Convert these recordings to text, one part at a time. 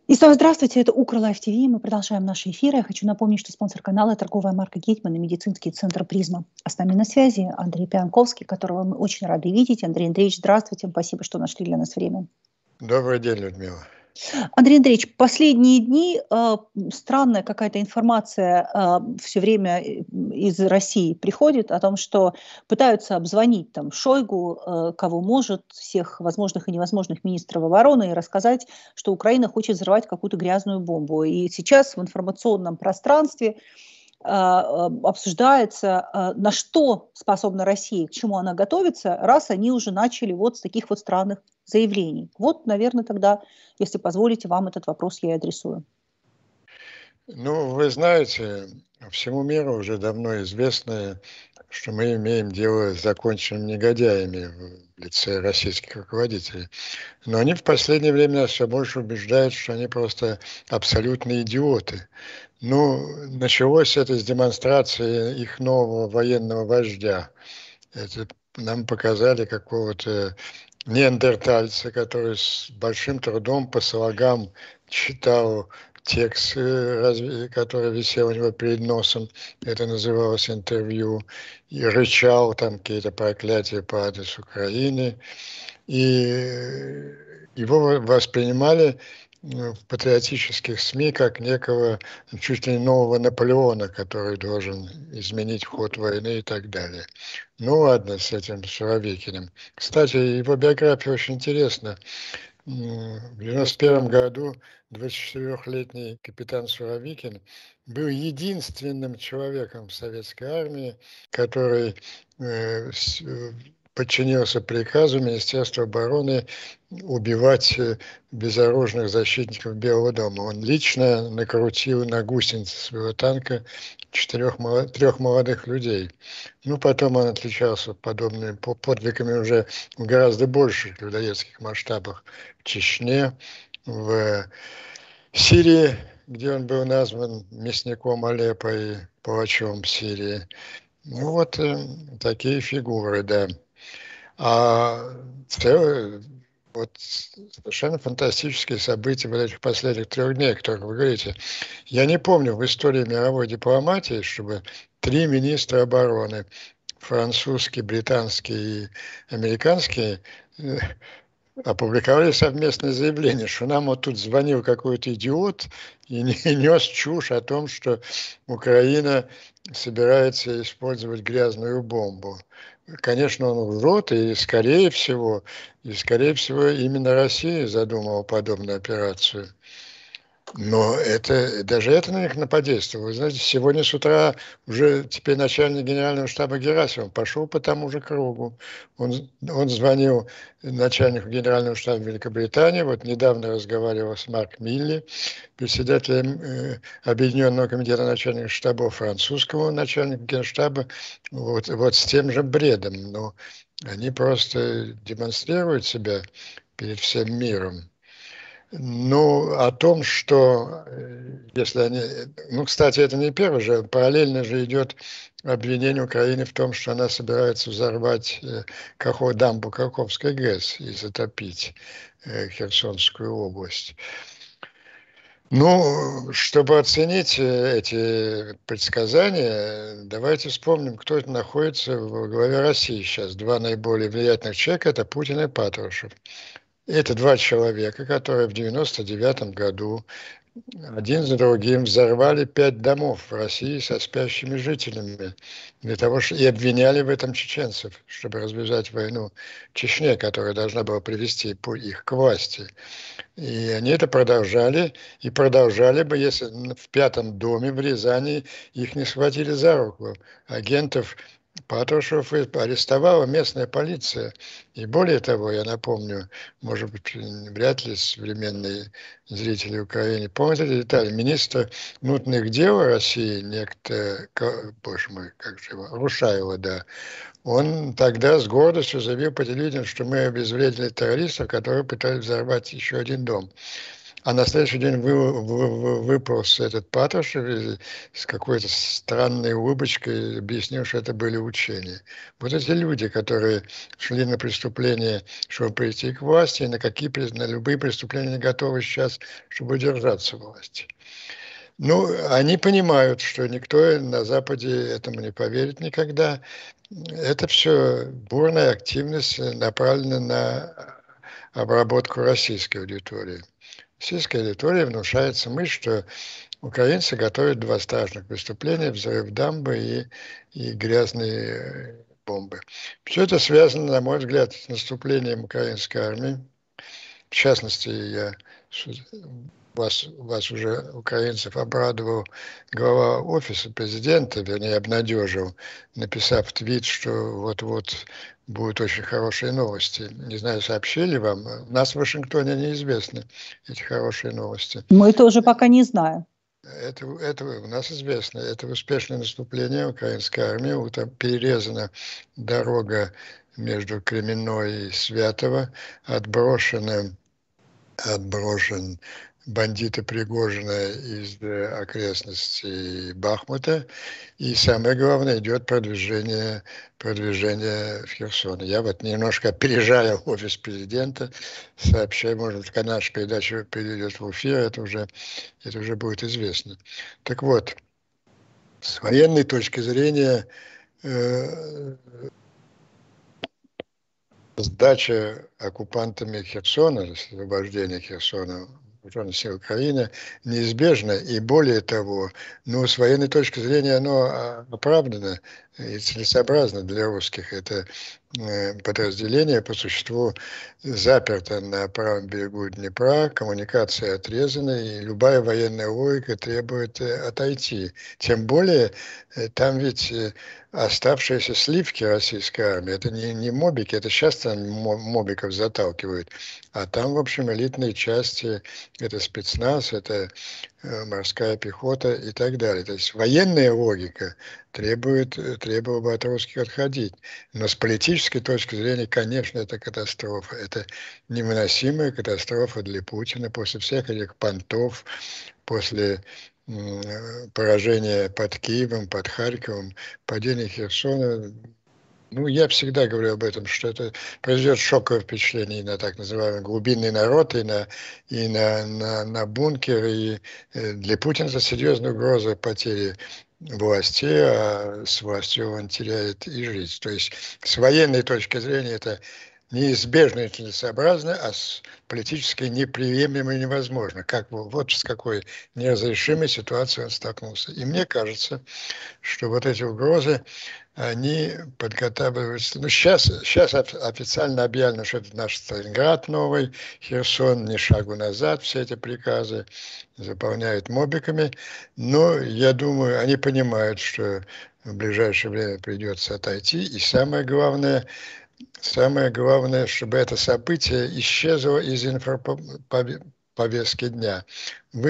И снова здравствуйте, это Укр-Лайф ТВ. Мы продолжаем наши эфиры. Я хочу напомнить, что спонсор канала — торговая марка Гетман и медицинский центр «Призма». А с нами на связи Андрей Пианковский, которого мы очень рады видеть. Андрей Андреевич, здравствуйте. Спасибо, что нашли для нас время. Добрый день, Людмила. Андрей Андреевич, последние дни странная какая-то информация все время из России приходит о том, что пытаются обзвонить там Шойгу, кого может, всех возможных и невозможных министров обороны, и рассказать, что Украина хочет взорвать какую-то грязную бомбу. И сейчас в информационном пространстве обсуждается, на что способна Россия, к чему она готовится, раз они уже начали вот с таких вот странных заявлений. Вот, наверное, тогда, если позволите, вам этот вопрос я и адресую. Ну, вы знаете, всему миру уже давно известно, что мы имеем дело с законченными негодяями в лице российских руководителей. Но они в последнее время нас все больше убеждают, что они просто абсолютные идиоты. Ну, началось это с демонстрации их нового военного вождя. Это нам показали какого-то неандертальца, который с большим трудом по слогам читал текст, который висел у него перед носом, это называлось интервью, и рычал там какие-то проклятия по адресу Украины. И его воспринимали в патриотических СМИ как некого чуть ли не нового Наполеона, который должен изменить ход войны и так далее. Ну ладно, с этим Суровикиным. Кстати, его биография очень интересна. В 91 году 24-летний капитан Суровикин был единственным человеком в советской армии, который подчинился приказу Министерства обороны убивать безоружных защитников Белого дома. Он лично накрутил на гусеницы своего танка трех молодых людей. Ну, потом он отличался подобными подвигами уже в гораздо больших людоедских масштабах в Чечне, в Сирии, где он был назван мясником Алеппо и палачом Сирии. Ну, вот такие фигуры, да. Вот совершенно фантастические события вот этих последних 3 дней, о которых вы говорите. Я не помню в истории мировой дипломатии, чтобы 3 министра обороны, французский, британский и американский, опубликовали совместное заявление, что нам вот тут звонил какой-то идиот и нес чушь о том, что Украина собирается использовать грязную бомбу. Конечно, он врет, и скорее всего именно Россия задумала подобную операцию. Но даже это на них наподействовало. Вы знаете, сегодня с утра уже теперь начальник генерального штаба Герасимов пошел по тому же кругу. Он звонил начальнику генерального штаба Великобритании, вот недавно разговаривал с Марк Милли, председателем Объединенного комитета начальников штабов французского начальника генштаба, вот с тем же бредом. Но они просто демонстрируют себя перед всем миром. Ну, о том, что если они... Ну, кстати, это не первый же. Параллельно же идет обвинение Украины в том, что она собирается взорвать дамбу Каховской ГЭС и затопить Херсонскую область. Ну, чтобы оценить эти предсказания, давайте вспомним, кто это находится во главе России сейчас. 2 наиболее влиятельных человека – это Путин и Патрушев. Это 2 человека, которые в 99 году один за другим взорвали 5 домов в России со спящими жителями для того, и обвиняли в этом чеченцев, чтобы развязать войну в Чечне, которая должна была привести их к власти. И они это продолжали, и продолжали бы, если в 5-м доме в Рязани их не схватили за руку. Агентов Патрушев арестовала местная полиция. И более того, я напомню, может быть, вряд ли современные зрители Украины помнят эти детали. Министр внутренних дел России, некто, боже мой, как же его, Рушаева, да, он тогда с гордостью заявил по телевидению, что мы обезвредили террористов, которые пытались взорвать еще один дом. А на следующий день выполз этот Патрушев с какой-то странной улыбочкой объяснил, что это были учения. Вот эти люди, которые шли на преступления, чтобы прийти к власти, и на любые преступления готовы сейчас, чтобы удержаться в власти. Ну, они понимают, что никто на Западе этому не поверит никогда. Это все бурная активность направлена на обработку российской аудитории. Российской аудитории внушается мысль, что украинцы готовят два страшных преступления: взрыв дамбы и грязные бомбы. Все это связано, на мой взгляд, с наступлением украинской армии. В частности, вас уже, украинцев, обрадовал глава офиса президента, вернее, обнадежил, написав твит, что вот-вот будут очень хорошие новости. Не знаю, сообщили вам. У нас в Вашингтоне неизвестны эти хорошие новости. Мы тоже пока не знаем. Это у нас известно. Это успешное наступление украинской армии. Там перерезана дорога между Кременной и Святово, отброшен бандиты Пригожина из окрестностей Бахмута. И самое главное, идет продвижение в Херсон. Я вот немножко опережая офис президента, сообщаю, может быть, когда наша передача перейдет в эфир, это уже будет известно. Так вот, с военной точки зрения, сдача оккупантами Херсона, освобождение Херсона вооруженных сил Украины неизбежно, и более того, с военной точки зрения оно оправдано и целесообразно для русских. Это подразделение по существу заперто на правом берегу Днепра, коммуникации отрезаны, и любая военная логика требует отойти. Тем более, там ведь оставшиеся сливки российской армии, это не мобики, это сейчас там мобиков заталкивают, а там, в общем, элитные части, это спецназ, это морская пехота и так далее. То есть военная логика требовала бы от русских отходить. Но с политической точки зрения, конечно, это катастрофа. Это невыносимая катастрофа для Путина после всех этих понтов, после поражения под Киевом, под Харьковом, падения Херсона. Я всегда говорю об этом, что это произведет шоковое впечатление и на так называемый глубинный народ, и на бункер. И для Путина это серьезная угроза потери власти, а с властью он теряет и жизнь. То есть с военной точки зрения это неизбежно и целесообразно, а с политической неприемлемо и невозможно. Вот с какой неразрешимой ситуацией он столкнулся. И мне кажется, что вот эти угрозы, они подготавливаются. Сейчас официально объявлено, что это наш Сталинград новый, Херсон, ни шагу назад, все эти приказы заполняют мобиками. Но я думаю, они понимают, что в ближайшее время придется отойти. И самое главное, чтобы это событие исчезло из повестки дня. В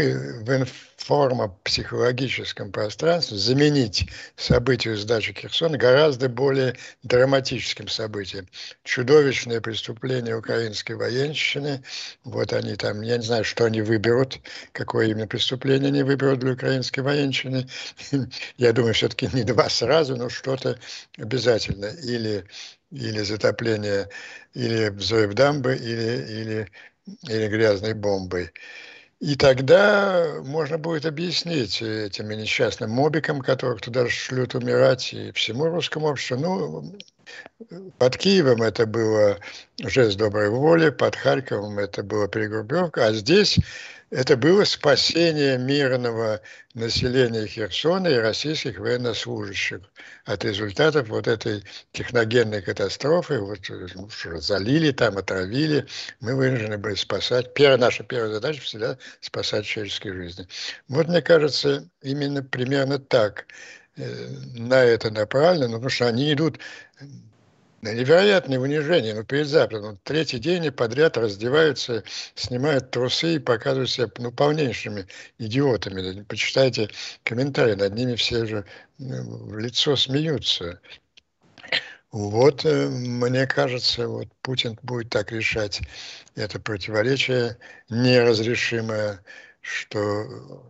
информо-психологическом пространстве заменить событие сдачи Херсона гораздо более драматическим событием. Чудовищное преступление украинской военщины. Вот они там, я не знаю, что они выберут, какое именно преступление они выберут для украинской военщины. Я думаю, все-таки не два сразу, но что-то обязательно. Или затопление, или взрыв дамбы, или грязной бомбой. И тогда можно будет объяснить этим несчастным мобикам, которых туда шлют умирать, и всему русскому обществу. Под Киевом это было жест доброй воли, под Харьковом это была перегруппировка, а здесь это было спасение мирного населения Херсона и российских военнослужащих от результатов вот этой техногенной катастрофы. Залили там, отравили. Мы вынуждены были спасать. Наша первая задача всегда спасать человеческие жизни. Вот, мне кажется, именно примерно так на это направлено, потому что они идут на невероятное унижение, перед Западом. Третий день подряд раздеваются, снимают трусы и показывают себя полнейшими идиотами. Почитайте комментарии, над ними все же в лицо смеются. Вот, мне кажется, вот Путин будет так решать это противоречие неразрешимое, что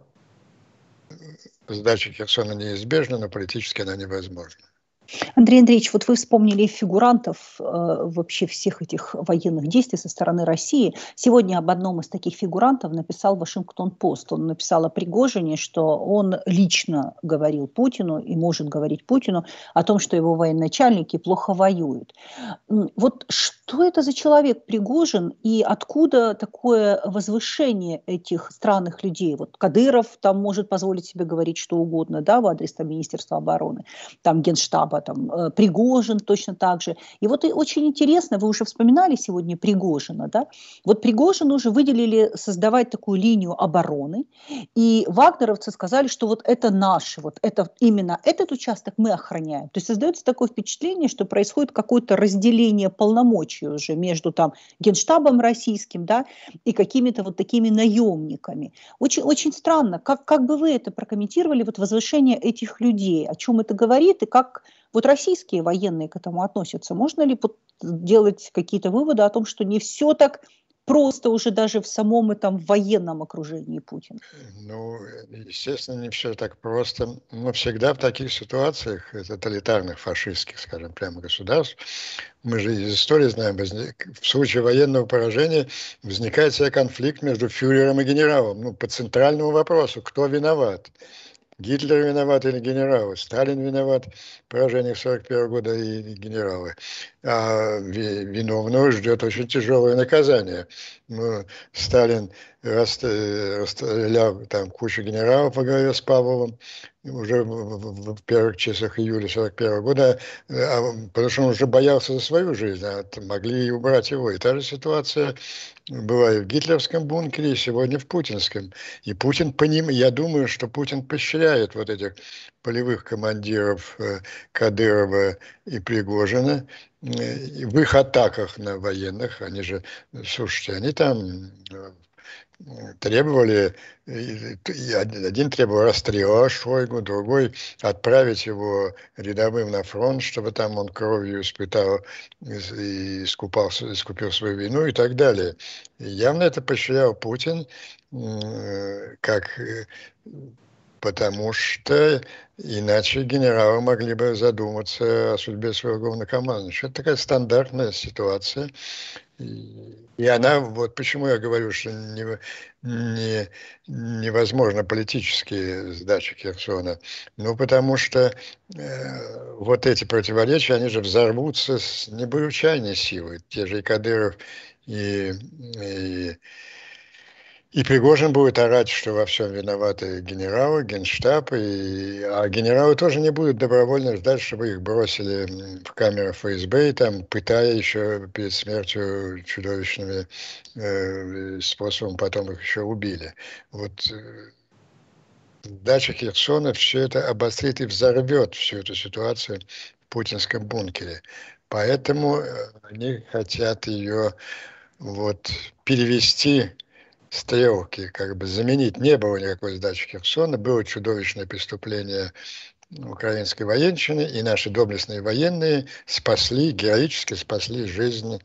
сдача Херсона неизбежна, но политически она невозможна. Андрей Андреевич, вот вы вспомнили фигурантов вообще всех этих военных действий со стороны России. Сегодня об одном из таких фигурантов написал Вашингтон-Пост. Он написал о Пригожине, что он лично говорил Путину и может говорить Путину о том, что его военачальники плохо воюют. Вот что это за человек Пригожин и откуда такое возвышение этих странных людей? Вот Кадыров там может позволить себе говорить что угодно, да, в адрес там, Министерства обороны, там Генштаба, там Пригожин точно так же. И вот и очень интересно, вы уже вспоминали сегодня Пригожина, да? Вот Пригожину уже выделили создавать такую линию обороны, и вагнеровцы сказали, что вот это наше, вот это именно этот участок мы охраняем. То есть создается такое впечатление, что происходит какое-то разделение полномочий уже между там Генштабом российским, да, и какими-то вот такими наемниками. Очень, очень странно. Как бы вы это прокомментировали, вот возвышение этих людей? О чем это говорит и как вот российские военные к этому относятся? Можно ли делать какие-то выводы о том, что не все так просто уже даже в самом этом военном окружении Путина? Ну, естественно, не все так просто. Но всегда в таких ситуациях тоталитарных, фашистских, скажем, прямо государств, мы же из истории знаем, в случае военного поражения возникает себе конфликт между фюрером и генералом. Ну, по центральному вопросу, кто виноват? Гитлер виноват или генералы? Сталин виноват в поражениях 1941 года и генералы. А виновного ждет очень тяжелое наказание. Ну, Сталин расстрелял там кучу генералов во главе с Павловым уже в первых числах июля 1941 года, потому что он уже боялся за свою жизнь, а могли и убрать его. И та же ситуация была и в гитлеровском бункере, и сегодня в путинском. И Путин по ним, я думаю, что Путин поощряет вот этих полевых командиров Кадырова и Пригожина в их атаках на военных. Они же, слушайте, они там требовали, один требовал расстрела Шойгу, другой отправить его рядовым на фронт, чтобы там он кровью испытал и искупил свою вину и так далее. И явно это поощрял Путин, потому что иначе генералы могли бы задуматься о судьбе своего главнокомандующего. Это такая стандартная ситуация. И она, вот почему я говорю, что невозможно политические сдачи Херсона. Ну, потому что вот эти противоречия, они же взорвутся с небывучайной силой. Те же и Кадыров, и и Пригожин будет орать, что во всем виноваты генералы, генштаб, а генералы тоже не будут добровольно ждать, чтобы их бросили в камеры ФСБ, и там, пытая еще перед смертью чудовищными способом, потом их еще убили. Вот сдача Херсона все это обострит и взорвет всю эту ситуацию в путинском бункере. Поэтому они хотят ее вот перевести стрелки, как бы заменить. Не было никакой сдачи Херсона, было чудовищное преступление украинской военщины, и наши доблестные военные героически спасли жизнь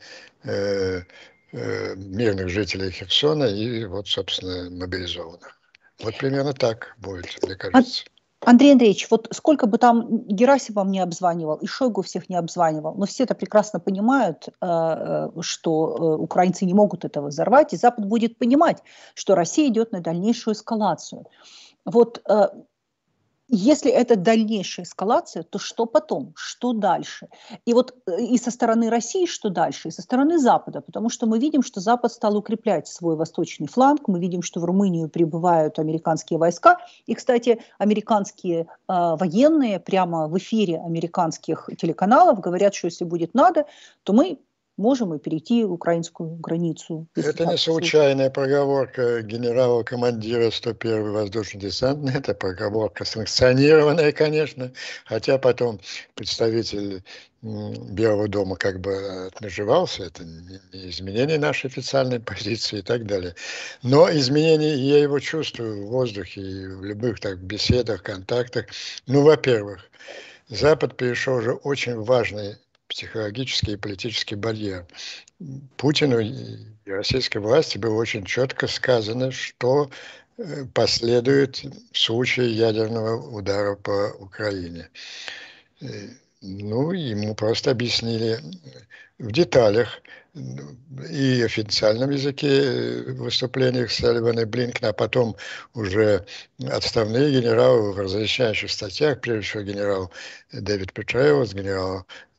мирных жителей Херсона и вот, собственно, мобилизованных. Вот примерно так будет, мне кажется. Андрей Андреевич, вот сколько бы там Герасимов не обзванивал, и Шойгу всех не обзванивал, но все это прекрасно понимают, что украинцы не могут этого взорвать, и Запад будет понимать, что Россия идет на дальнейшую эскалацию. Вот если это дальнейшая эскалация, то что потом? Что дальше? И вот и со стороны России что дальше? И со стороны Запада, потому что мы видим, что Запад стал укреплять свой восточный фланг, мы видим, что в Румынию прибывают американские войска, и, кстати, американские военные прямо в эфире американских телеканалов говорят, что если будет надо, то мы можем и перейти украинскую границу. Это не случайная проговорка генерала-командира 101-й воздушно-десантной, это проговорка санкционированная, конечно, хотя потом представитель Белого дома как бы отмежевался, это не изменение нашей официальной позиции и так далее. Но изменение, я его чувствую в воздухе и в любых так беседах, контактах. Ну, во-первых, Запад перешел уже очень важный психологический и политический барьер. Путину и российской власти было очень четко сказано, что последует в случае ядерного удара по Украине. Ну, ему просто объяснили в деталях и в официальном языке в выступлениях Салливана и Блинкена, а потом уже отставные генералы в разъясняющих статьях, прежде всего генерал Дэвид Петрейус, генерал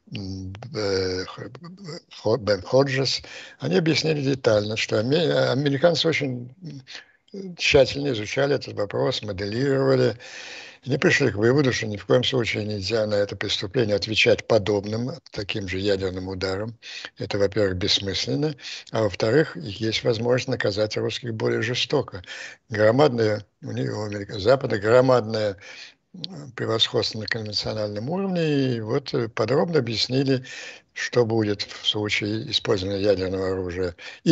Бен Ходжес, они объяснили детально, что американцы очень тщательно изучали этот вопрос, моделировали, и они пришли к выводу, что ни в коем случае нельзя на это преступление отвечать подобным, таким же ядерным ударом. Это, во-первых, бессмысленно, а во-вторых, есть возможность наказать русских более жестоко. Громадное, у Запада громадное превосходство на конвенциональном уровне, и вот подробно объяснили, что будет в случае использования ядерного оружия.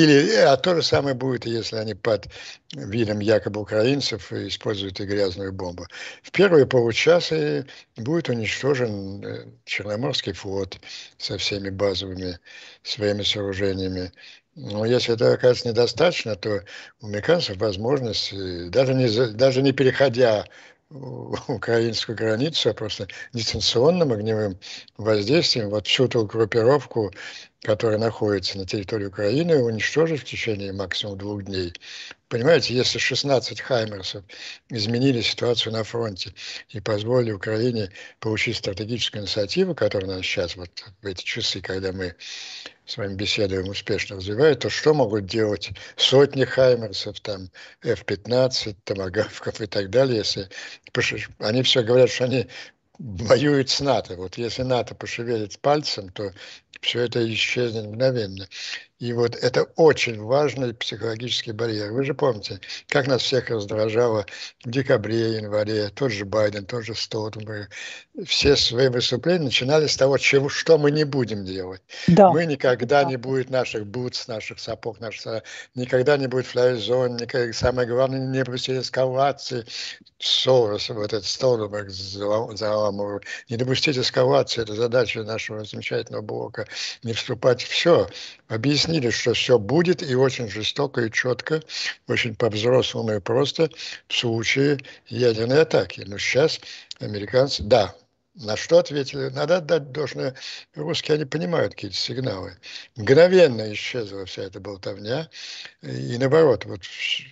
А то же самое будет, если они под видом якобы украинцев используют и грязную бомбу. В первые полчаса будет уничтожен Черноморский флот со всеми базовыми своими сооружениями. Но если это окажется недостаточно, то у американцев возможность, даже не переходя украинскую границу, а просто дистанционным огневым воздействием вот всю ту группировку, которая находится на территории Украины, уничтожить в течение максимум 2 дней. Понимаете, если 16 «Хаймерсов» изменили ситуацию на фронте и позволили Украине получить стратегическую инициативу, которая у нас сейчас, вот в эти часы, когда мы с вами беседуем, успешно развивает, то что могут делать сотни «Хаймерсов», там, F-15, томагавков и так далее, если они все говорят, что они воюют с НАТО. Вот если НАТО пошевелит пальцем, то все это исчезнет мгновенно. И вот это очень важный психологический барьер. Вы же помните, как нас всех раздражало в декабре, январе, тот же Байден, тот же Столтенберг. Все свои выступления начинали с того, что мы не будем делать. Да. Мы никогда не будет наших бутс, наших сапог, никогда не будет флай-зон, самое главное, не допустить эскалации. Сорос, вот этот Столтенберг заламывал. Не допустить эскалации, это задача нашего замечательного блока. Не вступать в все. Объяснили, что все будет, и очень жестоко и четко, очень по-взрослому и просто в случае ядерной атаки. Но сейчас американцы, да, на что ответили? Надо отдать должное. Русские, они понимают какие-то сигналы. Мгновенно исчезла вся эта болтовня. И наоборот, вот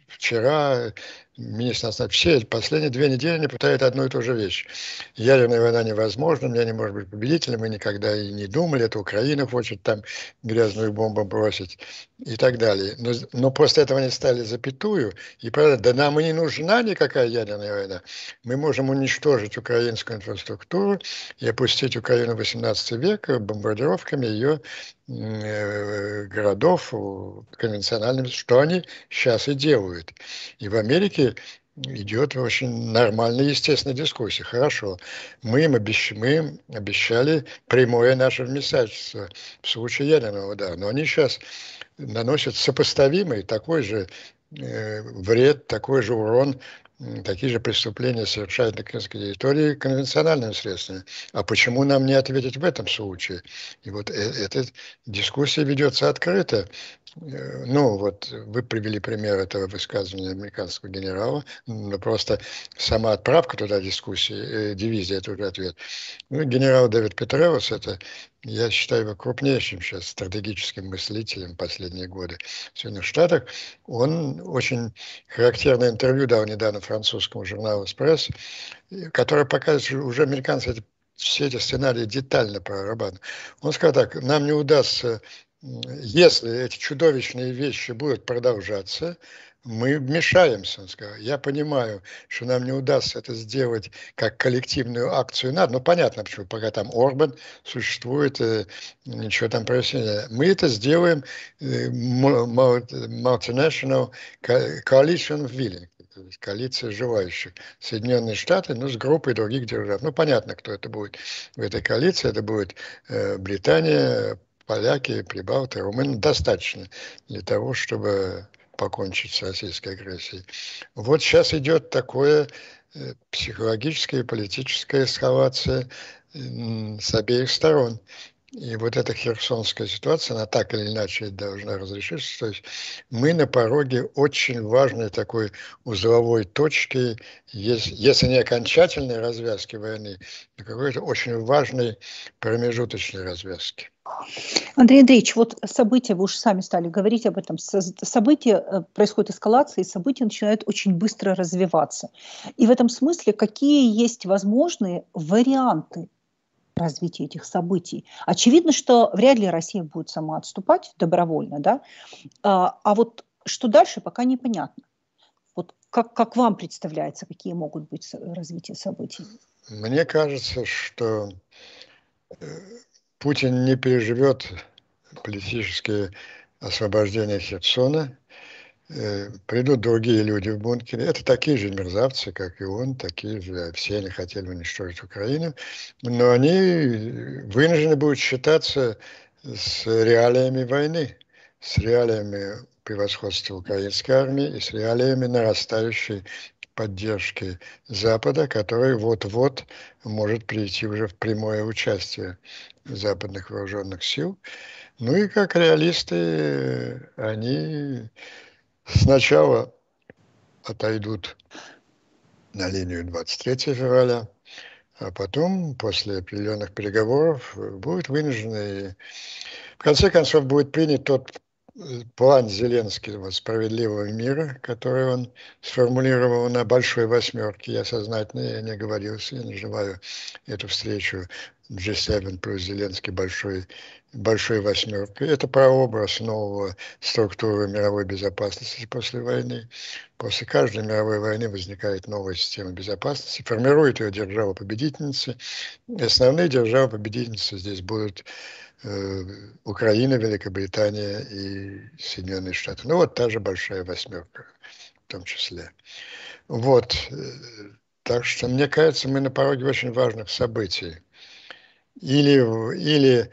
вчера министр все последние 2 недели не пытают одну и ту же вещь. Ядерная война невозможна, мне не может быть победителем, мы никогда и не думали, это Украина хочет там грязную бомбу бросить и так далее. Но после этого они стали запятую и правда, да нам и не нужна никакая ядерная война. Мы можем уничтожить украинскую инфраструктуру и опустить Украину в 18 век бомбардировками ее городов конвенциональными, что они сейчас и делают. И в Америке идет очень нормальная, естественная дискуссия. Хорошо, мы им обещали прямое наше вмешательство в случае ядерного удара, но они сейчас наносят сопоставимый такой же вред, такой же урон, такие же преступления совершают на территории конвенциональными средствами. А почему нам не ответить в этом случае? И вот эта дискуссия ведется открыто. Ну, вот вы привели пример этого высказывания американского генерала, но просто сама отправка туда дискуссии, дивизия, это уже ответ. Ну, генерал Дэвид Петреус, это, я считаю, его крупнейшим сейчас стратегическим мыслителем последние годы в Соединенных Штатах. Он очень характерное интервью дал недавно французскому журналу «Эспресс», которое показывает, что уже американцы все эти сценарии детально прорабатывают. Он сказал так, нам не удастся, если эти чудовищные вещи будут продолжаться, мы вмешаемся, он сказал. Я понимаю, что нам не удастся это сделать как коллективную акцию НАТО. Ну, понятно, почему, пока там Орбан существует, ничего там происходит. Мы это сделаем multinational coalition of willing, то есть коалиция желающих. Соединенные Штаты, ну, с группой других держав. Ну, понятно, кто это будет в этой коалиции. Это будет Британия, поляки, прибалты, румыны. Достаточно для того, чтобы покончить с российской агрессией. Вот сейчас идет такое психологическая и политическая эскалация с обеих сторон. И вот эта херсонская ситуация, она так или иначе должна разрешиться. То есть мы на пороге очень важной такой узловой точки, если не окончательной развязки войны, то какой-то очень важной промежуточной развязки. Андрей Андреевич, вот события, вы уже сами стали говорить об этом, события, происходит эскалация, и события начинают очень быстро развиваться. И в этом смысле какие есть возможные варианты развития этих событий? Очевидно, что вряд ли Россия будет сама отступать добровольно, да? А вот что дальше, пока непонятно. Вот как вам представляется, какие могут быть развития событий? Мне кажется, что Путин не переживет политическое освобождение Херсона. Придут другие люди в бункере. Это такие же мерзавцы, как и он, такие же. Все они хотели уничтожить Украину. Но они вынуждены будут считаться с реалиями войны, с реалиями превосходства украинской армии и с реалиями нарастающей поддержки Запада, который вот-вот может прийти уже в прямое участие западных вооруженных сил. Ну и как реалисты, они сначала отойдут на линию 23 февраля, а потом, после определенных переговоров, будут вынуждены. В конце концов, будет принят тот план Зеленского справедливого мира, который он сформулировал на большой восьмерке. Я сознательно не оговорился, я называю эту встречу G7 плюс Зеленский большой восьмеркой. Это прообраз нового структуры мировой безопасности после войны. После каждой мировой войны возникает новая система безопасности, формирует ее держава-победительница. Основные державы-победительницы здесь будут Украина, Великобритания и Соединенные Штаты. Ну вот та же большая восьмерка в том числе. Вот. Так что, мне кажется, мы на пороге очень важных событий. Или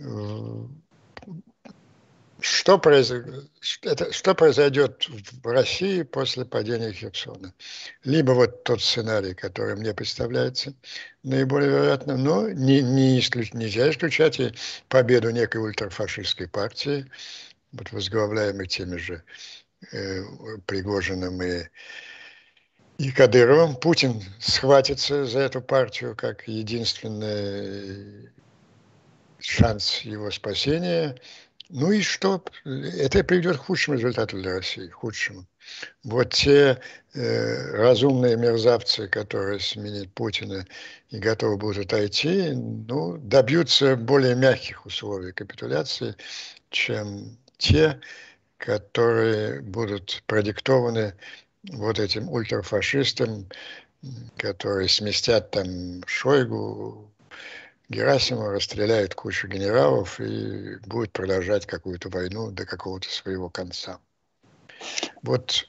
что произойдет в России после падения Херсона? Либо вот тот сценарий, который мне представляется наиболее вероятным, но нельзя исключать и победу некой ультрафашистской партии, вот возглавляемой теми же Пригожиным и Кадыровым. Путин схватится за эту партию как единственный шанс его спасения. Ну и что? Это приведет к худшему результату для России, худшему. Вот те разумные мерзавцы, которые сменят Путина и готовы будут отойти, ну, добьются более мягких условий капитуляции, чем те, которые будут продиктованы вот этим ультрафашистам, которые сместят там Шойгу, Герасимова, расстреляет кучу генералов и будет продолжать какую-то войну до какого-то своего конца. Вот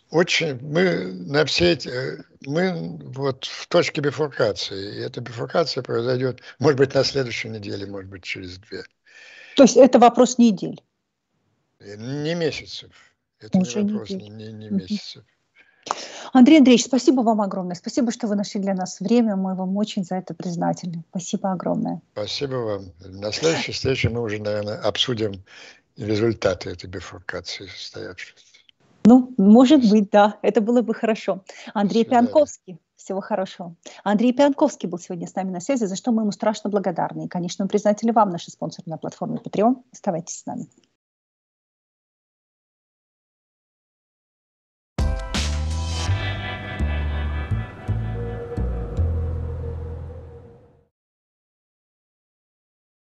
мы вот в точке бифуркации, и эта бифуркация произойдет, может быть, на следующей неделе, может быть, через 2. То есть это вопрос недель? Не месяцев. Это Уже не вопрос недель. не месяцев. Андрей Андреевич, спасибо вам огромное. Спасибо, что вы нашли для нас время. Мы вам очень за это признательны. Спасибо огромное. Спасибо вам. На следующей встрече мы уже, наверное, обсудим результаты этой бифуркации состоявшейся. Ну, может быть, да. Это было бы хорошо. Андрей Пянковский. Всего хорошего. Андрей Пянковский был сегодня с нами на связи, за что мы ему страшно благодарны. И, конечно, мы признательны вам, наши спонсоры на платформе Patreon. Оставайтесь с нами.